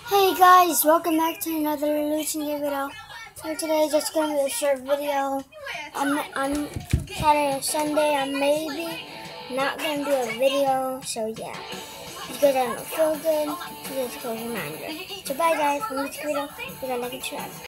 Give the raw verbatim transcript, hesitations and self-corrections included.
Hey guys, welcome back to another Lucian Day video. So today just gonna be a short video. I'm on Saturday and Sunday. I'm maybe not gonna do a video. So yeah, if you guys don't feel good, just a reminder. So bye guys, from this video, we're gonna make it try.